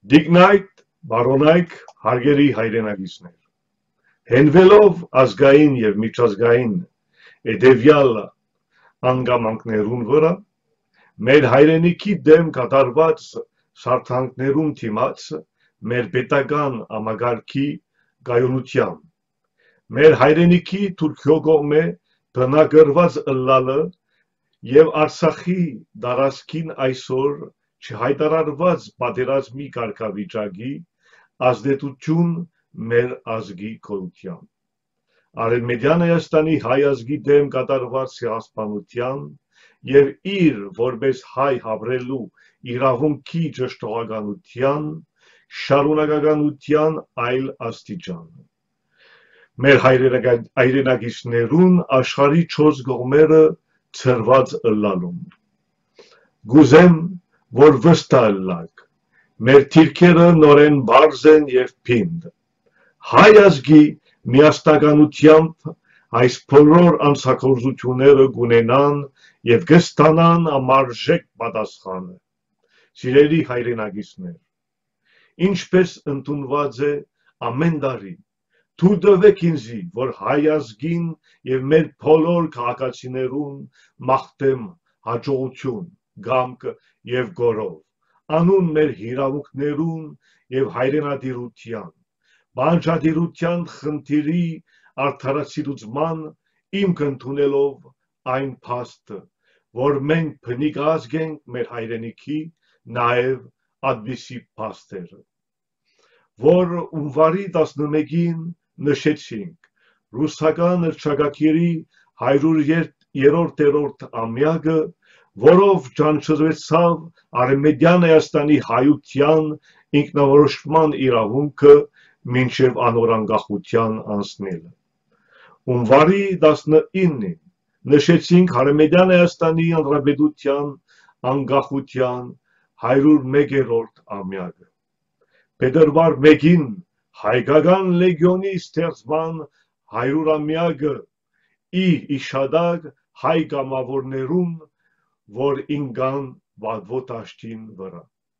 Դիկնայք, բարոնայք, հարգելի հայրենագիտներ, հենվելով ազգային և միջազգային էդևյալ անգամանքներուն վրա, մեր հայրենիքի դեմ կատարված սարդանքներուն թիմաց մեր պետական ամագարքի գայունության, մեր հայրենիքի թուրքյոգոմե բնագրված ըլլալը և Արցախի դարասքին այսօր չհայտարարված պատերազմի կարգավիճակի ազդեցություն մեր ազգի կորության, Արևմտյան Հայաստանի հայ ազգի դեմ կատարված ցեղասպանության և իր որպես հայ ապրելու իրավունքի ճշտողականության շարունակականության այլ աստիճան։ Մեր հայրենագիտներուն աշխարհի 4 կողմերը ցրված ըլլալուն։ Գուզեմ, որ վստահ ըլլաք, մեր թիրքերը նորեն բարձ են և փինդ։ Հայ ազգի միասնականությամբ այս բոլոր անձակորձությունները կունենան և կստանան համարժեք պատասխանը։ Սիրելի հայրենագիտներ, ինչպես ընդունված է ամեն տարի, թույլ տվեք ինձի, որ հայ ազգին և մեր բոլոր քաղաքացիներուն մաղթեմ հաջողություն, կամք և գոհով, անուն մեր իրավունքներուն և հայրենատիրության, բանջարդիրության խնդիրի արդարացիլուծման հիմք ընդունելով այն փաստը, որ մենք բնիկ ազգ ենք մեր հայրենիքի, նաև այդպիսի փաստերը, որ հունվարի 11-ին նշեցինք ռուսական հռչակագրի 103-րդ ամյակը, որով ճանաչվեցավ Արևմտյան Հայաստանի հայության ինքնորոշման իրավունքը մինչև անօրանգախության անցնելը։ Հունվարի 19-ին նշեցինք Արևմտյան Հայաստանի Հանրապետության անկախության 101-րդ ամյակը։ Փետրվար 1-ին հայկական լեգիոնի ստեղծման 100-ամյակը ի հիշատակ հայ կամավորներուն, որ ինկան Վադվոդաշտին վրա։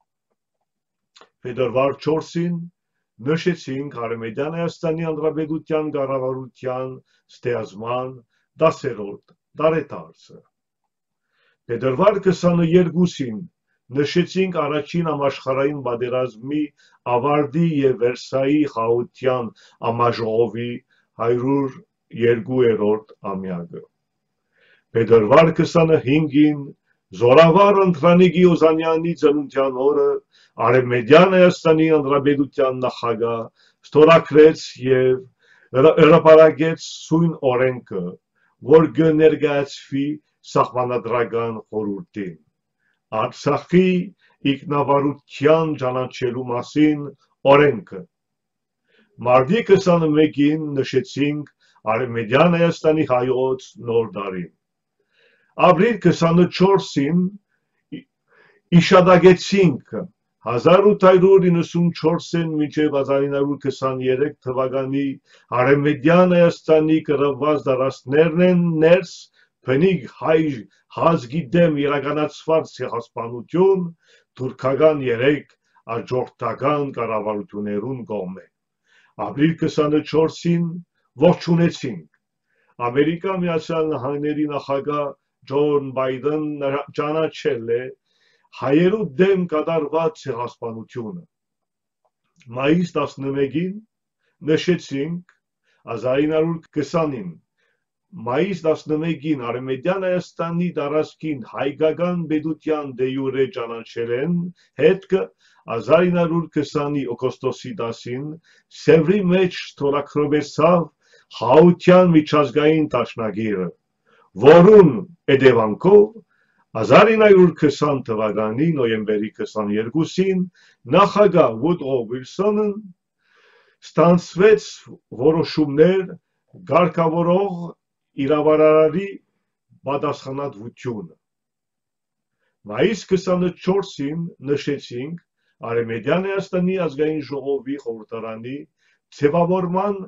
Փետրվար 4-ին նշեցինք Արևմտյան Հայաստանի Հանրապետության կառավարության ստեղծման 10-րդ տարեդարձը։ Փետրվար 22-ին նշեցինք առաջին համաշխարհային պատերազմի ավարտի և Վերսայի խաղաղության համաժողովի 102-րդ ամյակը։ Փետրվար 25-ին Զորավար Անդրանիկ Օզանյանի ծննդյան օրը Արևմտյան Հայաստանի Հանրապետության նախագահ ստորագրեց և հրապարակեց սույն օրենքը, որ կներկայացվի Սահմանադրական խորհրդին, Արցախի ինքնավարության ճանաչելու մասին օրենքը։ Մարտի 21-ին նշեցինք Արևմտյան Հայաստանի հայոց նոր տարին։ Ապրիլ 24-ին հիշատակեցինք 1894-ին մինչև 1923 թվականի Արևմտյան Հայաստանի կռված տարածքներն են ներս բնիկ հայ ազգի դեմ իրականացված ցեղասպանություն թուրքական 3 աջորդական կառավարություններուն կողմէ։ Ապրիլ 24-ին ողջունեցինք Ամերիկա Միացյալ Նահանգների նախագահ Ջոն Բայդեն ճանաչել է հայերու դեմ կատարված ցեղասպանությունը։ Մայիս 11-ին նշեցինք 1920-ին Մայիս 11-ին Արևմտյան Հայաստանի տարածքին հայկական պետության դե յուրե ճանաչել են, հետքը 1920-ի օգոստոսի 10-ին Սևրի մեջ ստորագրվեցավ խաղաղության միջազգային դաշնագիրը, որուն հետևանքով 1920 թվականի նոյեմբերի 22-ին նախագահ Վուդրո Վիլսոնն ստանձնեց որոշումներ ղեկավարող իրավարարի պատասխանատվությունը։ Մայիս 24-ին նշեցինք Արևմտյան Հայաստանի ազգային ժողովի խորհրդարանի ձևավորման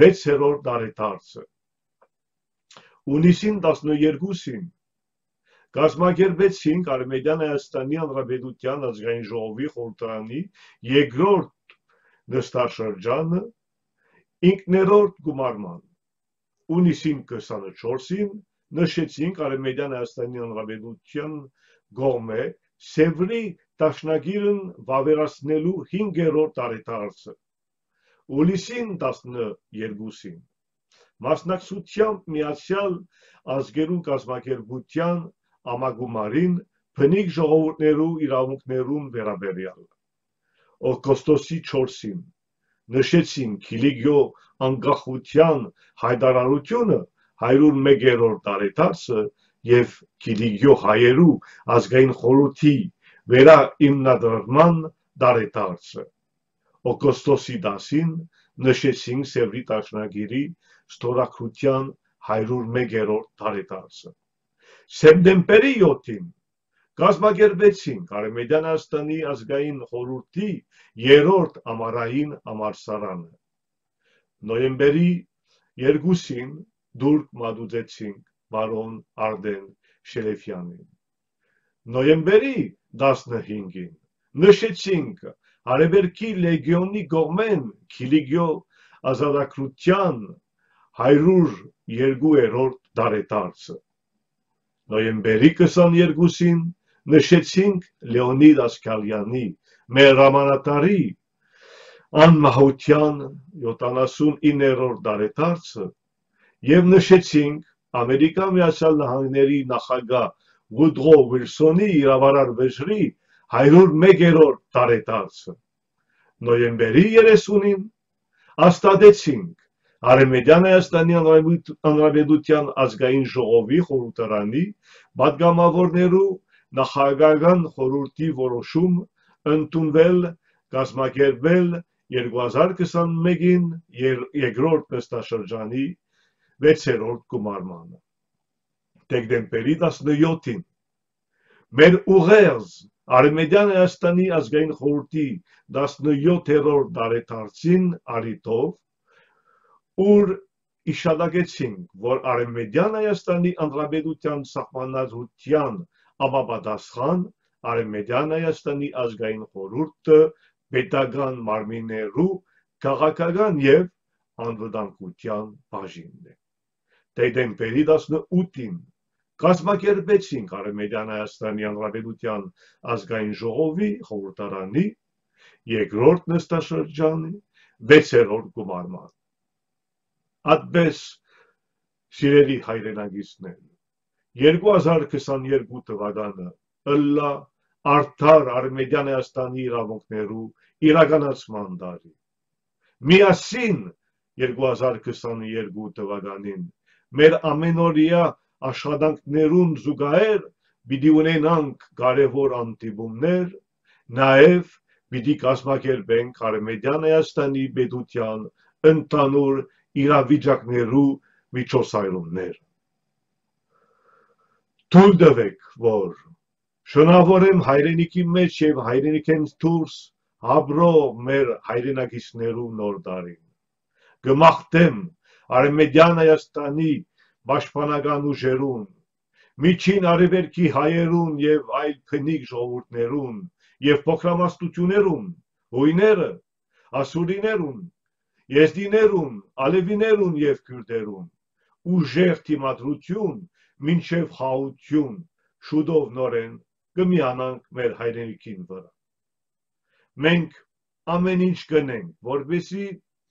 6-րդ տարեդարձը։ Հունիսին 12-ին Կազմակերպեցինք Արմենիան Հայաստանի Հանրապետության ազգային ժողովի խորհրդարանի երկրորդ նստաշրջանը ինքներորդ գումարման ունիսին 24-ին նշեցինք Արմենիան Հայաստանի Հանրապետության կողմէ Սևրի դաշնագիրն վավերացնելու 5-րդ տարեդարձը Ուլիսին 12-ին մասնակցությամբ Միացյալ Ազգերու կազմակերպության ամագումարին բնիկ ժողովուրդներու իրավունքներուն վերաբերյալ օգոստոսի 4-ին նշեցին Կիլիգիո անկախության հայտարարությունը 101-րդ տարեդարձը եւ Կիլիգիո հայերու ազգային խորհրդի վերաիմնադրման տարեդարձը օգոստոսի 10-ին նշեցին Սևրի դաշնագիրի ստորագրության 101-րդ տարեդարձը սեպտեմբերի 7-ին կազմակերպեցինք Արմենիան Հայաստանի ազգային խորհրդի 3-րդ ամառային համալսարանը նոյեմբերի 2-ին դուրք մատուցեցինք բարոն Արդեն Շելեֆյանին նոյեմբերի 15-ին նշեցինք Արևելքի լեգիոնի կողմեն Կիլիգիո ազատագրության 102-րդ տարեդարձը նոյեմբերի 22-ին նշեցինք Լեոնիդ Ասկալյանի մեր հրամանատարի անմահության 79-րդ տարեդարձը եւ նշեցինք Ամերիկա Միացյալ Նահանգների նախագահ Վուդրո Վիլսոնի իրավարար վեճրի 101-րդ տարեդարձը նոյեմբերի 30-ին հաստատեցինք Արմենիան Հայաստանի Հանրապետության ազգային ժողովի խորհրդարանի պատգամավորներու նախագահական խորհրդի որոշում ընդունվել կազմակերպել 2021-ին երկրորդ նստաշրջանի 6-րդ գումարմանը դեկտեմբերի 17-ին մեր ուղերձ Արմենիան Հայաստանի ազգային խորհրդի 17-րդ տարեդարձին առիթով ուր իշադակեցինք, որ Արմենիան Հայաստանի Հանրապետության սահմանադրության համապատասխան Արմենիան Հայաստանի ազգային խորհուրդը պետական մարմիններու քաղաքական եւ անվտանգության բաժինն է դեկտեմբերի 18-ին կազմակերպեցինք Արմենիան Հայաստանի Հանրապետության ազգային ժողովի խորհրդարանի երկրորդ նստաշրջանի 6-րդ գումարման Այդպես սիրելի հայրենակիցներ 2022 թվականը ըլլա արդար Արմենիան Հայաստանի իրավունքներու իրականացման տարի միասին 2022 թվականին մեր ամենօրյա աշխատանքներուն զուգահեռ պիտի ունենանք կարևոր հանդիպումներ նաև պիտի կազմակերպենք Արմենիան Հայաստանի պետության ընդհանուր իրավիճակներու միջոցառումներ թույլ տվեք որ շնորհավորեմ հայրենիքի մեջ եւ հայրենիքից դուրս ապրող մեր հայրենակիցներու նոր տարին գմախտեմ Արմենիան Հայաստանի պաշտպանական ուժերուն միջին արևելքի հայերուն եւ այլ փնիկ ժողովուրդներուն եւ փոքրամասնություններուն հույները ասուրիներուն եզդիներուն ալևիներուն եւ քուրդերուն ուժեղ թիմադրություն մինչեւ խաղաղություն շուտով նորեն կմիանանք մեր հայրենիքին վրա մենք ամեն ինչ կնենք որպեսզի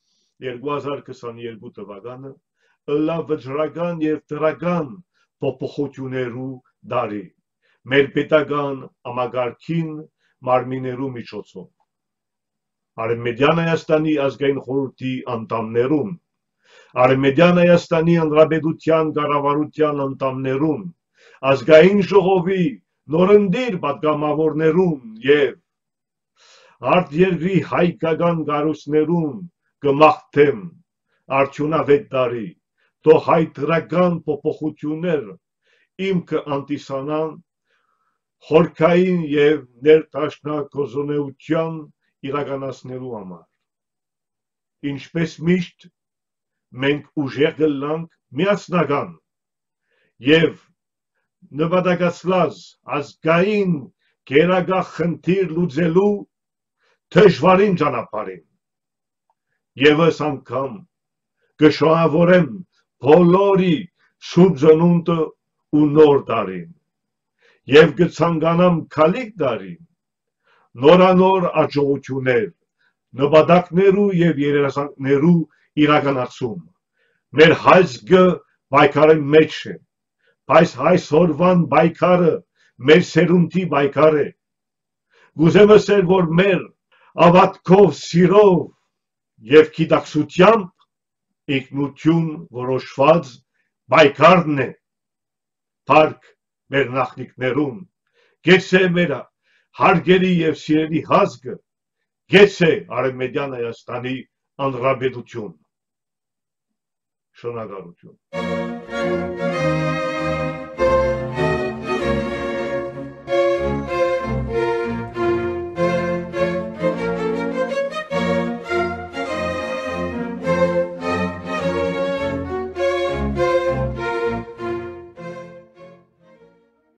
2022 թվականը ըլլա վճռական եւ դրական փոփոխություններու դարի մեր պետական համագարքին մարմիններու միջոցով Արմենիան Հայաստանի ազգային խորհրդի անդամներուն Արմենիան Հայաստանի Հանրապետության կառավարության անդամներուն ազգային ժողովի նորընտիր պատգամավորներուն եւ արտերկրի հայկական կառույցներուն կմաղթեմ արդյունավետ տարի թող հայտրական փոփոխություններ իմ կանտիսանան խորքային եւ ներդաշնակոզոնեության իրականացնելու համար ինչպես միշտ մենք ուժեղ գլանք միասնական եւ նվադագացլած ազգային գերագախ խնդիր լուծելու դժվարին ճանապարհին եւս անգամ կշահավորեմ բոլորի շուրջ ծնունդը ու նոր տարին եւ կցանկանամ քալիք տարին նորանոր աջողություններ նպատակներու եւ երազանքներու իրականացում մեր հայցքը պայքարի մեջ է բայց այսօրվան պայքարը մեր սերունդի պայքար է գուզեմ ասել որ մեր ավատքով սիրով եւ գիտակցությամբ ինքնություն որոշված պայքարն է Փառք մեր նախնիկներուն գեցե մեր հարգելի եւ սիրելի հազգը գեցե Արևմտյան Հայաստանի անհրաժեշտություն շնորհակալություն